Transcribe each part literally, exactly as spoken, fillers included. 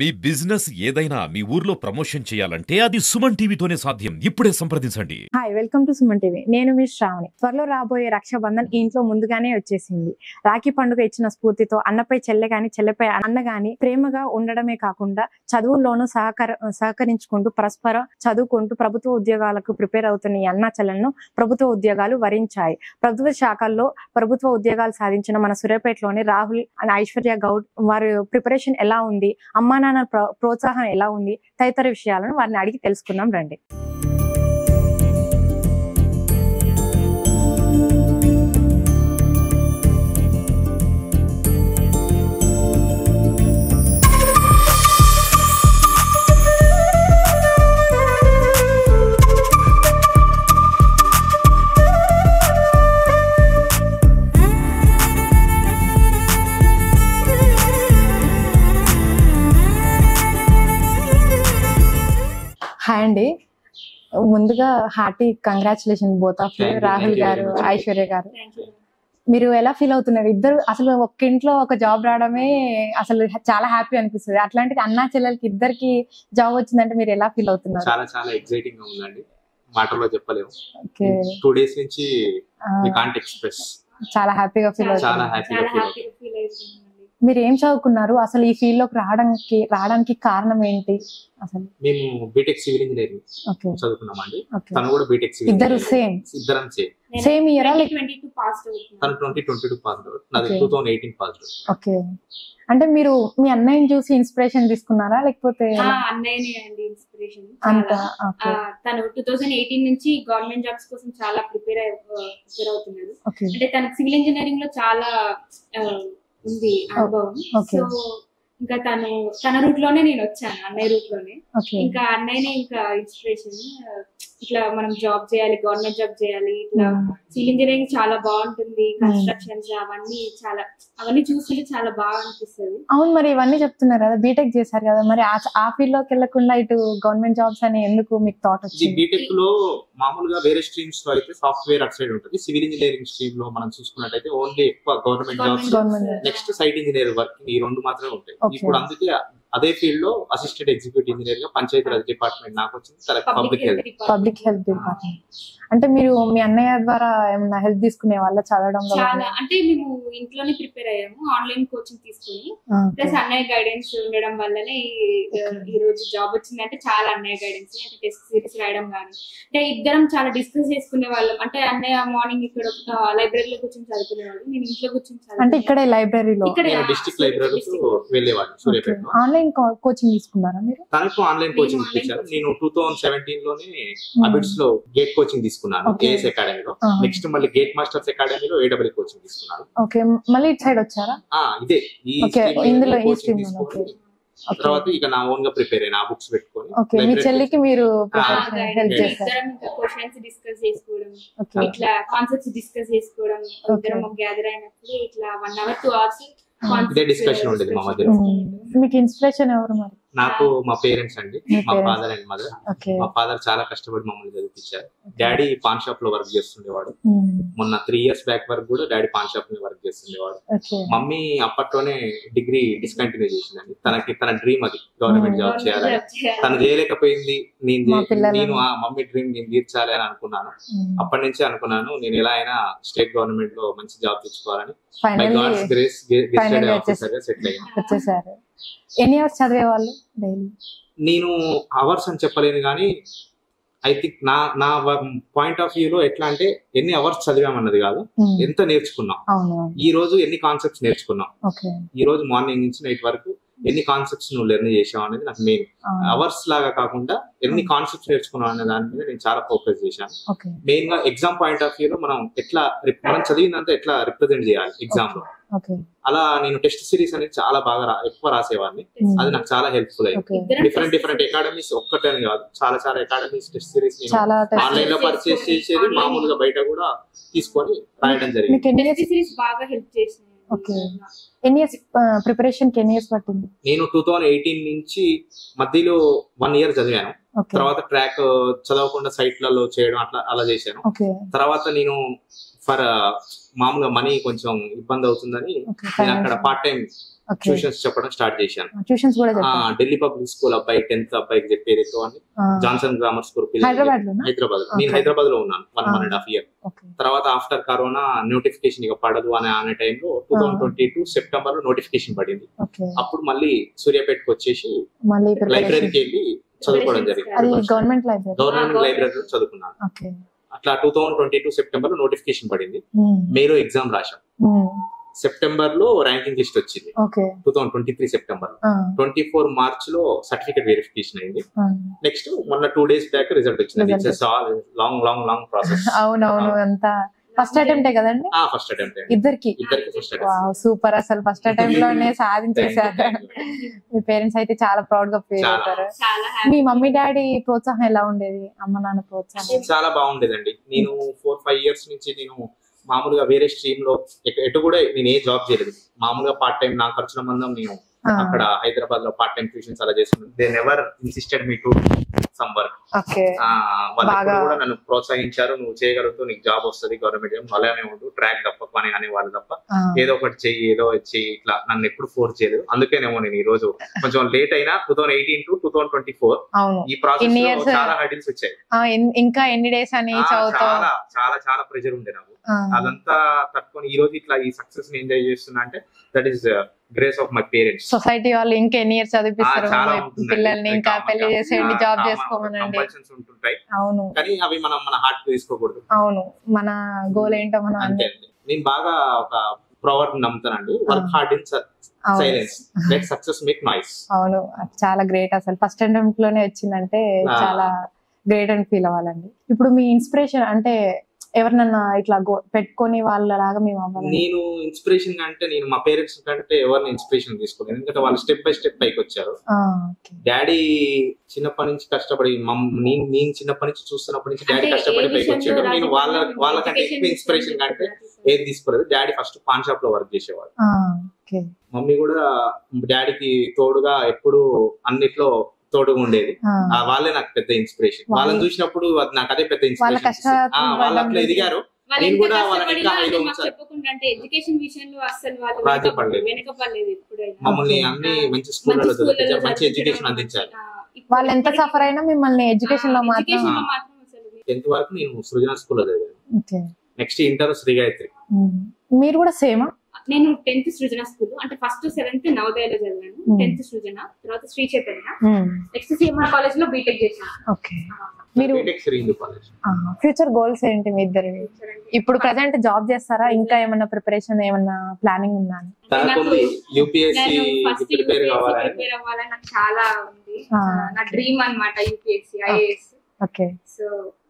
మీ business ఏదైనా మీ ఊర్లో promotion చేయాలంటే అది సుమన్ టీవీతోనే సాధ్యం. ఇప్పుడే సంప్రదించండి. Hi, welcome to Suman TV. నేను మీ శ్రావణి. త్వరలో రాబోయే రక్షాబంధన్ ఇంట్లో ముందుగానే వచ్చేసింది. రాఖీ పండుగ ఇచ్చిన స్ఫూర్తితో అన్నపై చెల్లె గాని, చెల్లెపై అన్న గాని ప్రేమగా ఉండడమే కాకుండా చదువుల్లోనూ సహకర సహకరించుకుంటూ పరస్పరం చదువుకుంటూ ప్రభుత్వ ఉద్యోగాలకు ప్రిపేర్ అవుతున్న ఈ అన్నా చెల్లెలను ప్రభుత్వ ఉద్యోగాలు వరించాయి. ప్రభుత్వ శాఖల్లో ప్రభుత్వ ఉద్యోగాలు సాధించిన మన సూర్యాపేటలోని రాహుల్ అండ్ ఐశ్వర్య గౌడ్ వారి ప్రిపరేషన్ ఎలా ఉంది, అమ్మా నాన్న ప్రోత్సాహం ఎలా ఉంది తదితర విషయాలను వారిని అడిగి తెలుసుకుందాం రండి. హాయ్ అండి, ముందుగా hearty congratulation both of you, Rahul గారు, ఐశ్వర్య గారు. మీరు ఎలా ఫీల్ అవుతున్నారు? ఇద్దరు అసలు ఒక్క ఇంట్లో ఒక జాబ్ రావడమే అసలు చాలా హ్యాపీ అనిపిస్తుంది. అట్లాంటిది అన్నా చెల్లెలకి ఇద్దరికి జాబ్ వచ్చిందంటే మీరు ఎలా ఫీల్ అవుతున్నారు? చాలా చాలా ఎక్సైటింగ్ గా ఉందండి, మాటల్లో చెప్పలేము. టూ డేస్ నుంచి వి కాంట్ ఎక్స్ప్రెస్. చాలా హ్యాపీగా ఫీల్ అవుతున్నారు. చాలా హ్యాపీగా ఫీల్ అవుతుంది. మీరు ఏం చదువుకున్నారు? అసలు ఈ ఫీల్డ్ లోకి రావడానికి రావడానికి కారణం ఏంటి? అసలు మేము బీటెక్ సివిల్ ఇంజనీరింగ్ చదువుకున్నామండి. తను కూడా బీటెక్ సివిల్. ఇద్దరు సేమ్ ఇద్దరం సేమ్ సేమ్ ఇయర్. తను twenty twenty two pass out, నాది two thousand eighteen pass out. Okay, అంటే మీరు మీ అన్నయ్యని చూసి ఇన్స్పిరేషన్ తీసుకున్నారా లేకపోతే? అన్నయ్యనే అండి ఇన్స్పిరేషన్. తను టూ థౌసండ్ ఎయిటీన్ నుంచి గవర్నమెంట్ జాబ్స్ కోసం చాలా ప్రిపేర్ ప్రిపేర్ అవుతున్నారు. అంటే తనకు సివిల్ ఇంజనీరింగ్ లో చాలా ఉంది అనుభవం. సో ఇంకా తను తన రూట్ లోనే నేను వచ్చాను, అన్నయ్య రూట్ లోనే. ఇంకా అన్నయ్యనే ఇంకా ఇన్స్పిరేషన్. ఇట్లా మనం జాబ్ చేయాలి, గవర్నమెంట్ జాబ్ చేయాలి, ఇట్లా సివిల్ ఇంజనీరింగ్ చాలా బాగుంటుంది, కన్స్ట్రక్షన్స్ అవన్నీ చాలా అవన్నీ చూస్తుంటే చాలా బాగా అనిపిస్తుంది. అవును, మరి ఇవన్నీ చెప్తున్నారు కదా, బీటెక్ చేశారు కదా, మరి ఆ ఫీల్డ్ లోకి వెళ్లకుండా ఇటు గవర్నమెంట్ జాబ్స్ అని ఎందుకు మీకు థాట్ వచ్చింది? బీటెక్ లో మామూలుగా వేరే స్ట్రీమ్స్ లో అయితే సాఫ్ట్వేర్ అటు సైడ్ ఉంటుంది. సివిల్ ఇంజనీరింగ్ స్ట్రీమ్ లో మనం చూసుకున్నట్టయితే ఓన్లీ ఎక్కువ government jobs, next site engineer work, ఈ రెండు మాత్రమే ఉంటాయి. ఇప్పుడు అందుకే అదే ఫీల్డ్ లో అసిస్టెంట్ ఎగ్జిక్యూటివ్ ఇంజనీర్ గా పంచాయతీరాజ్ డిపార్ట్మెంట్ నాకు వచ్చింది. Public health public health department. అంటే మీరు మీ అన్నయ్య ద్వారా ఏమన్నా హెల్ప్ తీసుకునే వాళ్ళ చదవడం? చాలా, అంటే మేము ఇంట్లోనే ప్రిపేర్ అయ్యాము, ఆన్లైన్ కోచింగ్ తీసుకుని. ప్లస్ అన్నయ్య గైడెన్స్ ఉండడం వల్లనే ఈ రోజు జాబ్ వచ్చింది. అంటే చాలా అన్నయ్య గైడెన్స్, అంటే టెస్ట్ సిరీస్ రాయడం కానీ, అంటే ఇద్దరం చాలా డిస్కస్ చేసుకునే వాళ్ళం. అంటే అన్నయ్య మార్నింగ్ ఇక్కడ లైబ్రరీలో కూర్చొని చదువుకునేవాడు, నేను ఇంట్లో కూర్చొని చదువు. అంటే ఇక్కడే లైబ్రరీలో డిస్ట్రిక్ట్ లైబ్రరీకి వెళ్ళేవాడు. సూర్యాపేట ఆన్లైన్ కోచింగ్ తీసుకున్నారా మీరు? తనకు ఆన్లైన్ కోచింగ్ ఇచ్చారు. నేను టూ థౌసండ్ సెవెంటీన్ లోనే అబిడ్స్ లో గేట్ కోచింగ్ తీసుకున్నాను, ఏఎస్ అకాడమీలో. నెక్స్ట్ మళ్ళీ గేట్ మాస్టర్స్ అకాడమీలో ఏడబ్ల్యూ కోచింగ్ తీసుకున్నాను. ఓకే, మళ్ళీ ఇటు సైడ్ వచ్చారా? ఇదే ఈ ఇందులో ఈ స్ట్రీమ్ తర్వాత ఇక నా ఓన్ గా ప్రిపేర్ అయినా బుక్స్ పెట్టుకొని. ఓకే, మీ చెల్లికి మీరు హెల్ప్ చేశారు? క్వశ్చన్స్ డిస్కస్ చేసుకోవడం, ఇట్లా కాన్సెప్ట్స్ డిస్కస్ చేసుకోవడం, ఇద్దరం గ్యాదర్ అయినప్పుడు ఇట్లా వన్ అవర్ టూ అవర్స్ ఇదే డిస్కషన్ ఉండేది మా మధ్యలో. మీకు ఇన్స్పిరేషన్ ఎవరు మరి? నాకు మా పేరెంట్స్ అండి, మా ఫాదర్ అండ్ మదర్. మా ఫాదర్ చాలా కష్టపడి మమ్మల్ని చదివించారు. డాడీ పాన్ షాప్ లో వర్క్ చేస్తుండేవాడు. మొన్న త్రీ ఇయర్స్ బ్యాక్ వరకు కూడా డాడీ పాన్ షాప్ లో వర్క్ చేస్తుండేవాడు. మమ్మీ అప్పట్లోనే డిగ్రీ డిస్కంటిన్యూ చేసిందండి. తనకి తన డ్రీమ్ అది గవర్నమెంట్ జాబ్ చేయాలని. తను చేయలేకపోయింది, నేను నేను ఆ మమ్మీ డ్రీమ్ నేను తీర్చాలి అని అనుకున్నాను. అప్పటి నుంచే అనుకున్నాను నేను ఎలా అయినా స్టేట్ గవర్నమెంట్ లో మంచి జాబ్ తెచ్చుకోవాలని. బై గాడ్స్ గ్రేస్ ఆఫీసర్ గా సెటిల్ అయ్యాను. ఎన్ని అవర్స్ చదివేవాళ్ళు డైలీ? నేను అవర్స్ అని చెప్పలేను కానీ ఐ థింక్ నా నా పాయింట్ ఆఫ్ వ్యూ లో ఎట్లా అంటే ఎన్ని అవర్స్ చదివామన్నది కాదు, ఎంత నేర్చుకున్నాం, ఈ రోజు ఎన్ని కాన్సెప్ట్స్ నేర్చుకున్నాం, ఈ రోజు మార్నింగ్ నుంచి నైట్ వరకు ఎన్ని కాన్సెప్ట్స్ నువ్వు లెర్న్ చేసావు అనేది నాకు మెయిన్. అవర్స్ లాగా కాకుండా ఎన్ని కాన్సెప్ట్స్ నేర్చుకున్నావు అనే దాని మీద నేను చాలా ఫోకస్ చేశాను. మెయిన్ గా ఎగ్జామ్ పాయింట్ ఆఫ్ వ్యూ లో మనం ఎట్లా మనం చదివినంత ఎట్లా రిప్రజెంట్ చేయాలి ఎగ్జామ్ లో, అలా నేను టెస్ట్ సిరీస్ అనేది చాలా బాగా ఎక్కువ రాసేవాడిని. అది నాకు చాలా హెల్ప్ఫుల్ అయింది. డిఫరెంట్ డిఫరెంట్ అకాడమీస్ ఒక్కటే కాదు, చాలా చాలా అకాడమీస్ టెస్ట్ సిరీస్ ఆన్లైన్ లో పర్చేస్ చేసేది, మామూలుగా బయట కూడా తీసుకొని రాయడం జరిగింది. బాగా హెల్ప్ చేసింది. ఎన్ని ఇయర్స్ ప్రిపరేషన్ కి ఎన్ని ఇయర్స్ పట్టింది? నేను టూ థౌసండ్ ఎయిటీన్ నుంచి మధ్యలో వన్ ఇయర్ చదివాను. తర్వాత ట్రాక్ చదవకుండా సైట్లలో చేయడం అట్లా అలా చేశాను. తర్వాత నేను ఫర్ మామూలుగా మనీ కొంచెం ఇబ్బంది అవుతుందని నేను అక్కడ పార్ట్ టైం ట్యూషన్స్ చెప్పడం స్టార్ట్ చేశాను. ట్యూషన్స్ కూడా ఢిల్లీ పబ్లిక్ స్కూల్ అబ్బాయి టెన్త్ అబ్బాయికి చెప్పేది అని Johnson grammar school Hyderabad Hyderabad నేను హైదరాబాద్ లో ఉన్నాను one one and half year. తర్వాత ఆఫ్టర్ కరోనా నోటిఫికేషన్ ఇక పడదు అనే అనే టైంలో two thousand twenty two September లో నోటిఫికేషన్ పడింది. అప్పుడు మళ్ళీ సూర్యాపేటకి వచ్చేసి లైబ్రరీకి వెళ్ళి చదువుకోవడం జరిగింది. గవర్నమెంట్ లైబ్రరీ గవర్నమెంట్ లైబ్రరీలో చదువుకున్నాను. అట్లా two thousand twenty two September లో నోటిఫికేషన్ పడింది. మేలో ఎగ్జామ్ రాశాం. సెప్టెంబర్ లో ర్యాంకింగ్ లిస్ట్ వచ్చింది. Two thousand twenty three September twenty four March లో సర్టిఫికేట్ వెరిఫికేషన్ అయింది. నెక్స్ట్ మొన్న టూ డేస్ బ్యాక్ రిజల్ట్ వచ్చింది. It's long long long process. అవునవును అంతా ఫస్ట్ అటెంప్ట్ కదండి? ఫస్ట్ అటెంప్ట్ ఇద్దరికి. సూపర్, అసలు ఫస్ట్ అటెంప్ట్ లోనే సాధించేశారు. మీ పేరెంట్స్ అయితే చాలా ప్రౌడ్ గా ఫీల్ అవుతారు. మీ మమ్మీ డాడీ ప్రోత్సాహం ఎలా ఉండేది? అమ్మ నాన్న ప్రోత్సాహం చాలా బాగుండేదండి. నేను ఫోర్ ఫైవ్ ఇయర్స్ నుంచి నేను మామూలుగా వేరే స్ట్రీమ్ లో ఎటు కూడా నేను ఏ జాబ్ చేయలేదు. మామూలుగా పార్ట్ టైం నా ఖర్చుల మందం నేను అక్కడ హైదరాబాద్ లో పార్ట్ టైం ట్యూషన్స్ అలా చేస్తున్నాను. They never insisted me to some work. వాళ్ళు కూడా నన్ను ప్రోత్సహించారు. నువ్వు చేయగలుగుతావు, నీకు జాబ్ వస్తుంది, గవర్నమెంట్ జాబ్ అలానే ఉండు, ట్రాక్ తప్పకు అని అనేవాళ్ళు తప్ప ఏదో ఒకటి చెయ్యి ఏదో చెయ్యి ఇట్లా నన్ను ఎప్పుడు ఫోర్స్ చేయలేదు. అందుకేనేమో నేను ఈ రోజు కొంచెం లేట్ అయినా two thousand eighteen to two thousand twenty four ఈ ప్రాసెస్ లో చాలా హర్డిల్స్ వచ్చాయి. ఇంకా ఎన్ని డేస్ అని చాలా చాలా చాలా ప్రెషర్ ఉండే నాకు. అదంతా తట్టుకొని ఈ రోజు ఇట్లా ఈ సక్సెస్ ని ఎంజాయ్ చేస్తున్నా అంటే that is grace of my parents. Society వాళ్ళు ఇంకా ఎన్ని ఇయర్స్ చదివిస్తారు పిల్లల్ని, ఇంకా పెళ్లి చేసేయండి, జాబ్ చేసుకోమనండి ఉంటుంటాయి. అవును, కానీ అవి మనం మన హార్ట్ తీసుకోకూడదు. అవును, మన గోల్ ఏంటో మనం అంతే. నేను బాగా ఒక ప్రొవర్బ్ నమ్ముతానండి, work hard in silence let success make noise. అవును, చాలా గ్రేట్. అసలు ఫస్ట్ అటెంప్ట్ లోనే వచ్చిందంటే చాలా గ్రేట్ అని ఫీల్ అవ్వాలండి. ఇప్పుడు మీ ఇన్స్పిరేషన్ అంటే ఎవరినన్నా ఇట్లా పెట్టుకొని వాళ్ళలాగా మేము అవ్వాలి? నేను ఇన్స్పిరేషన్ కంటే నేను మా పేరెంట్స్ కంటే ఎవరిని ఇన్స్పిరేషన్ తీసుకోలేదు. ఎందుకంటే వాళ్ళు స్టెప్ బై స్టెప్ పైకి వచ్చారు. డాడీ చిన్నప్పటి నుంచి కష్టపడి నేను నేను చిన్నప్పటి నుంచి చూస్తున్నప్పటి నుంచి డాడీ కష్టపడి పైకి వచ్చాడు. నేను వాళ్ళ వాళ్ళకంటే ఎక్కువ ఇన్స్పిరేషన్ కంటే ఏది తీసుకోలేదు. డాడీ ఫస్ట్ పాన్ షాప్ లో వర్క్ చేసేవాడు. మమ్మీ కూడా డాడీకి తోడుగా ఎప్పుడు అన్నిట్లో తోడుగా ఉండేది. వాళ్ళే నాకు పెద్ద ఇన్స్పిరేషన్. వాళ్ళని చూసినప్పుడు నాకు అదే పెద్ద ఇన్స్పిరేషన్. వాళ్ళు అట్లా ఎదిగారు, నేను కూడా వాళ్ళని మమ్మల్ని అన్ని మంచి స్కూళ్ళలో చదివించారు, మంచి ఎడ్యుకేషన్ అందించారు. వాళ్ళు ఎంత సఫర్ అయినా మిమ్మల్ని ఎడ్యుకేషన్ లో మాత్రం. టెన్త్ వరకు నేను సృజన స్కూల్లో చదివాను. Next inter Sri Gayatri. మీరు కూడా సేమా? నేను టెన్త్ సృజన స్కూల్ అంటే ఫస్ట్ సెవెంత్ నవోదయలో చదివాను. టెన్త్ సృజన, తర్వాత Sri Chaitanya, next CMR college లో బీటెక్ చేశాను. ఓకే, మీరు ఫ్యూచర్ గోల్స్ ఏంటి మీ ఇద్దరు? ఇప్పుడు ప్రెసెంట్ జాబ్ చేస్తారా? ఇంకా ఏమన్నా ప్రిపరేషన్ ఏమన్నా ప్లానింగ్ ఉందా? యూపీఎస్సీ ప్రిపేర్ అవ్వాలని నాకు చాలా ఉంది. నా డ్రీమ్ అన్నమాట యూపీఎస్సీ ఐఏఎస్. ఓకే, సో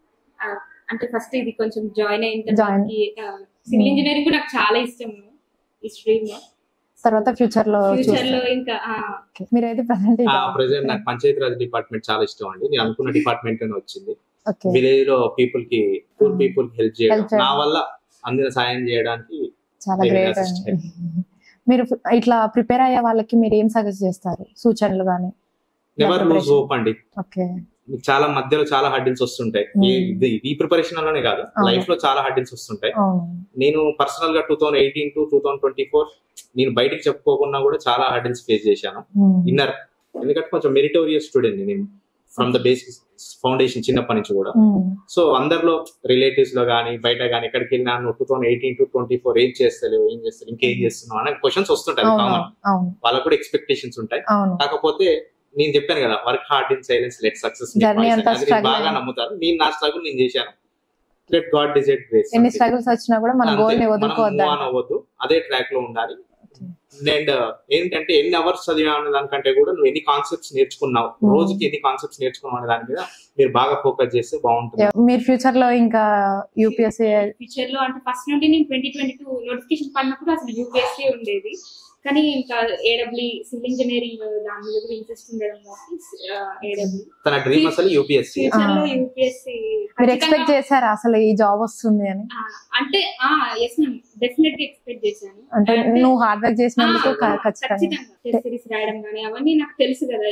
అంటే ఫస్ట్ ఇది కొంచెం జాయిన్ అయిన తర్వాత సివిల్ ఇంజనీరింగ్ కూడా నాకు చాలా ఇష్టం ఈ స్ట్రీమ్ లో. తర్వాత ఫ్యూచర్ లో ఫ్యూచర్ లో ఇంకా మీరైతే ప్రెసెంట్ ప్రెసెంట్ నాకు పంచాయతీరాజ్ డిపార్ట్మెంట్ చాలా ఇష్టం అండి. నేను అనుకున్న డిపార్ట్మెంట్ లోనే వచ్చింది. విలేజ్ లో పీపుల్ కి పూర్ పీపుల్ కి హెల్ప్ చేయడం, నా వల్ల అందరూ సాయం చేయడానికి చాలా గ్రేట్ అండి. మీరు ఇట్లా ప్రిపేర్ అయ్యే వాళ్ళకి మీరు ఏం సజెస్ట్ చేస్తారు? సూచనలు గానీ? నెవర్ లూజ్ హోప్ అండి. ఓకే, చాలా మధ్యలో చాలా హర్డిల్స్ వస్తుంటాయి. ఈ ప్రిపరేషన్ లోనే కాదు, లైఫ్ లో చాలా హర్డిల్స్ వస్తుంటాయి. నేను పర్సనల్ గా two thousand eighteen to two thousand twenty four నేను బయటకు చెప్పుకోకుండా కూడా చాలా హర్డిల్స్ ఫేస్ చేశాను ఇన్నర్. ఎందుకంటే కొంచెం మెరిటోరియస్ స్టూడెంట్ నేను ఫ్రమ్ ద బేసిక్ ఫౌండేషన్ చిన్నప్పటి నుంచి కూడా. సో అందరిలో రిలేటివ్స్ లో గానీ బయట గానీ ఎక్కడికి వెళ్ళినా నువ్వు two thousand eighteen to twenty four ఏం చేస్తలేవు, ఏం చేస్తావు, ఇంకేం చేస్తున్నావు అనే క్వశ్చన్స్ వస్తుంటాయి. కామన్, వాళ్ళకు కూడా ఎక్స్పెక్టేషన్స్ ఉంటాయి. కాకపోతే నేను చెప్పాను కదా, work hard in silence let success. బాగా నమ్ముతాను. నేను నా స్ట్రగుల్ నేను చేశాను. Let God decide grace. ఎన్ని స్ట్రగుల్స్ వచ్చినా కూడా మన గోల్ ని వదులుకోవద్దు, అదే ట్రాక్ లో ఉండాలి. అండ్ ఏంటంటే ఎన్ని అవర్స్ చదివాను దానికంటే కూడా నువ్వు ఎన్ని కాన్సెప్ట్స్ నేర్చుకున్నావు, రోజుకి ఎన్ని కాన్సెప్ట్స్ నేర్చుకున్నావు అనే దాని మీద మీరు బాగా ఫోకస్ చేస్తే బాగుంటుంది. మీరు ఫ్యూచర్ లో ఇంకా యూపీఎస్సీ ఫ్యూచర్ లో అంటే ఫస్ట్ నుండి నేను ట్వంటీ ట్వంటీ టూ నోటిఫికేషన్ పడినప్పుడు అసలు యూపీఎస్సీ ఉండేది. కానీ ఇంకా ఏడబ్ల్యూ సివిల్ ఇంజనీరింగ్ దాని మీద కూడా ఇంట్రెస్ట్ ఉండడం ఏడబ్ల్యూ తన డ్రీమ్ అసలు యూపీఎస్సీ. ఫ్యూచర్ లో యూపీఎస్సీ మీరు ఎక్స్పెక్ట్ చేశారా అసలు ఈ జాబ్ వస్తుంది అని? అంటే ఆ ఎస్ మ్యామ్, డెఫినెట్ గా ఎక్స్పెక్ట్ చేశాను. అంటే నువ్వు హార్డ్ వర్క్ చేసినందుకు ఖచ్చితంగా టెస్ట్ సిరీస్ రాయడం కానీ అవన్నీ నాకు తెలుసు కదా.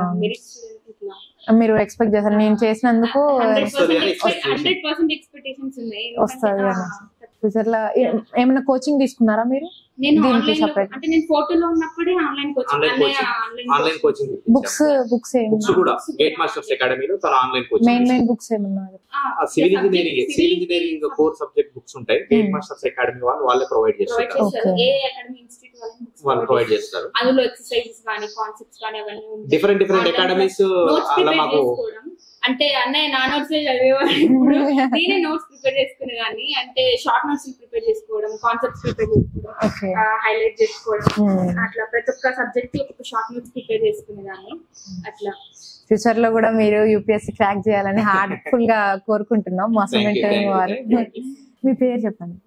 మీరు ఎక్స్పెక్ట్ చేశారు నేను చేసినందుకు హండ్రెడ్ పర్సెంట్ ఎక్స్పెక్టేషన్స్ ఉన్నాయి. వస్తుంది. ఫ్యూచర్ లో ఏ- ఏమైనా కోచింగ్ తీసుకున్నారా మీరు? నేను దీనికి ఆన్లైన్ లో separate. అంటే నేను ఫోటోలో ఉన్నప్పుడే ఆన్లైన్ కోచింగ్ Online అన్నయ్య coaching. Online online coaching books books books కూడా గేట్ మాస్టర్స్ అకాడమీలో తన online coaching main main books ఏమన్నా? Civil engineering civil engineering core subject books ఉంటాయి గేట్ మాస్టర్స్ అకాడమీ వాళ్ళు వాళ్ళే ప్రొవైడ్ ప్రొవైడ్ చేస్తారు చేస్తారు. Okay. ఏ అకాడమీ ఇన్స్టిట్యూట్ వాళ్ళని books వాళ్ళు provide ప్రొవైడ్ చేస్తారు. చేస్తారు అందులో ఎక్సర్సైజెస్ కానీ కాన్సెప్ట్స్ కానీ అవన్నీ ఉంటాయి. డిఫరెంట్ డిఫరెంట్ అకాడమీస్ నోట్స్ అలా ప్రిపేర్ మాకు చేసుకోవడం అంటే అన్నయ్య నా నోట్స్ చదివేవాడు ఇప్పుడు నేనే నోట్స్ ప్రిపేర్ చేసుకునే కానీ అంటే షార్ట్ నోట్స్ ప్రిపేర్ చేసుకోవడం కాన్సెప్ట్స్ ప్రిపేర్ చేసుకోవడం ఓకే. హైలైట్ చేసుకోవడం Hmm. అట్లా ప్రతి ఒక్క సబ్జెక్ట్ ఒక షార్ట్ నోట్స్ ప్రిపేర్ చేసుకునేదాన్ని అట్లా. ఫ్యూచర్ లో కూడా మీరు యూపీఎస్సీ క్రాక్ చేయాలని హార్ట్ఫుల్ గా కోరుకుంటున్నాం మా Thank you, సుమెంట్ thank you, వారు. thank you. మీ పేరు చెప్పండి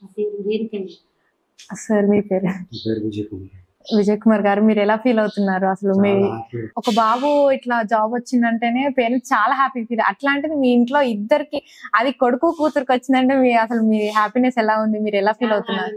సార్. మీ పేరు? విజయ్ కుమార్ గారు, మీరు ఎలా ఫీల్ అవుతున్నారు అసలు? మీ ఒక బాబు ఇట్లా జాబ్ వచ్చిందంటేనే పేరెంట్స్ చాలా హ్యాపీ ఫీల్, అట్లాంటిది మీ ఇంట్లో ఇద్దరికి అది కొడుకు కూతురికి వచ్చిందంటే మీ అసలు మీ హ్యాపీనెస్ ఎలా ఉంది? మీరు ఎలా ఫీల్ అవుతున్నారు?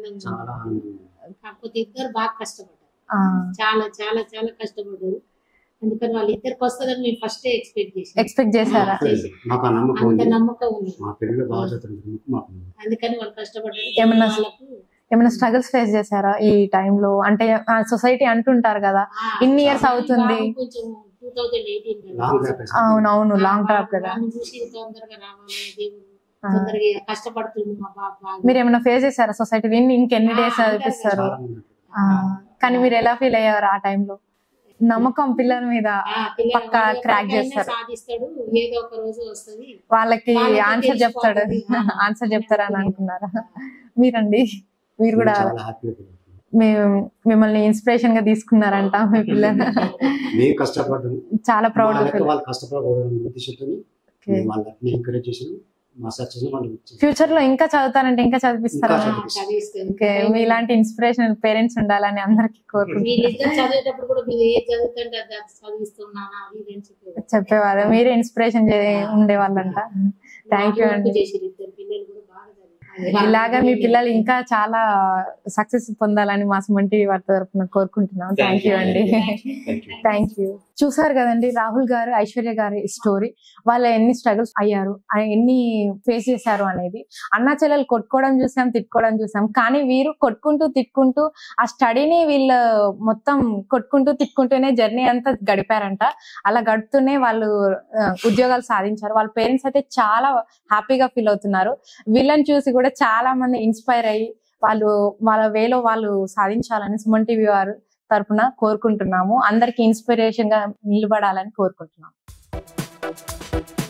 కాకపోతే ఇద్దరు బాగా కష్టపడ్డారు, ఆ, చాలా చాలా చాలా కష్టపడ్డారు. అందుకని వాళ్ళు ఇద్దరికి వస్తుందని మేము ఫస్ట్ ఎక్స్పెక్ట్ చేసాం. ఎక్స్పెక్ట్ చేశారా? మాకు ఆ నమ్మకం అంత ఉంది. నమ్మకం ఉంది, మా పిల్లలు బాగా చదువుతున్నారు మాకు ఉంది. అందుకని వాళ్ళు కష్టపడ్డారు. ఏమన్నా వాళ్ళకు ఏమైనా స్ట్రగుల్స్ ఫేస్ చేశారా ఈ టైంలో? అంటే సొసైటీ అంటుంటారు కదా ఆ, ఇన్ని ఇయర్స్ అవుతుంది. బాబు కొంచెం two thousand eighteen long gap వేసాం. అవునవును, లాంగ్ డ్రాప్ కదా. చూసి తొందరగా రావాలి దేవుడు, ఆ. తొందరగా కష్టపడుతుంది మా బాబు బాగా. మీరు ఏమైనా ఫేస్ చేశారా సొసైటీ? ఇంకెన్ని డేస్ ఆ, చదివిస్తారు? చాలా మంది ఉన్నారు. ఆ, కానీ మీరు ఎలా ఫీల్ అయ్యారు ఆ టైంలో? నమ్మకం పిల్లల మీద ఆ, పిల్లలు పక్కా వాళ్ళు crack ఎప్పటికైనా చేస్తారు. సాధిస్తాడు, ఏదో ఒక రోజు వస్తుంది. వాళ్ళకి వాళ్ళకి ఆన్సర్ చెప్తాడు, తెలిసిపోతుంది. ఆ. ఆన్సర్ చెప్తారా అని అనుకున్నారా? మీరండి, మీరు కూడా చాలా హ్యాపీగా ఫీల్ అవుతున్నాం. మేము మిమ్మల్ని ఇన్స్పిరేషన్ గా తీసుకున్నారంట మీ పిల్లలు. మేము కష్టపడ్డాం, చాలా ప్రౌడ్ మా లెక్క వాళ్ళు కష్టపడకూడదు ఉద్దేశంతో మేము వాళ్ళని ఎంకరేజ్ చేసాం. మా సక్సెస్ వాళ్ళు ఇచ్చారు. ఫ్యూచర్ లో ఇంకా చదువుతారంటే ఇంకా చదివిస్తారా? ఇంకా ఆ, చదివిస్తాడు. ఓకే, మీలాంటి ఇన్స్పిరేషన్ పేరెంట్స్ ఉండాలని అందరికి కోరుకుంటున్నాను. వీళ్ళిద్దరు చదివేటప్పుడు కూడా మీరు ఏది చదువుతుంటే అది చదివిస్తున్నానా అది ఇది అని చెప్పేవారు. చెప్పేవారు, మీరే ఇన్స్పిరేషన్ ఉండేవాళ్ళంట. థ్యాంక్ యూ అండి. చేసిర్రు ఇద్దరు పిల్లలు కూడా బాగా చదివారు. ఇలాగా మీ పిల్లలు ఇంకా చాలా సక్సెస్ పొందాలని మా సుమన్ టీవీ వారి తరఫున కోరుకుంటున్నాం. థ్యాంక్ యూ అండి. Thank you. చూసారు కదండి రాహుల్ గారు, ఐశ్వర్య గారి స్టోరీ. వాళ్ళు ఎన్ని స్ట్రగుల్స్ అయ్యారు, ఎన్ని ఫేస్ చేశారు అనేది. అన్నా చెల్లెలు కొట్టుకోవడం చూసాం, తిట్టుకోవడం చూసాం, కానీ వీరు కొట్టుకుంటూ తిట్టుకుంటూ ఆ స్టడీని వీళ్ళు మొత్తం కొట్టుకుంటూ తిట్టుకుంటూనే జర్నీ అంతా గడిపారంట. అలా గడుపుతూనే వాళ్ళు ఆ, ఉద్యోగాలు సాధించారు. వాళ్ళ పేరెంట్స్ అయితే చాలా హ్యాపీగా ఫీల్ అవుతున్నారు. వీళ్ళని చూసి కూడా చాలా మంది ఇన్స్పైర్ అయ్యి వాళ్ళు వాళ్ళ వేలో వాళ్ళు సాధించాలని సుమన్ టీవీ వారు తరపున కోరుకుంటున్నాము. అందరికి ఇన్స్పిరేషన్ గా నిలబడాలని కోరుకుంటున్నాము.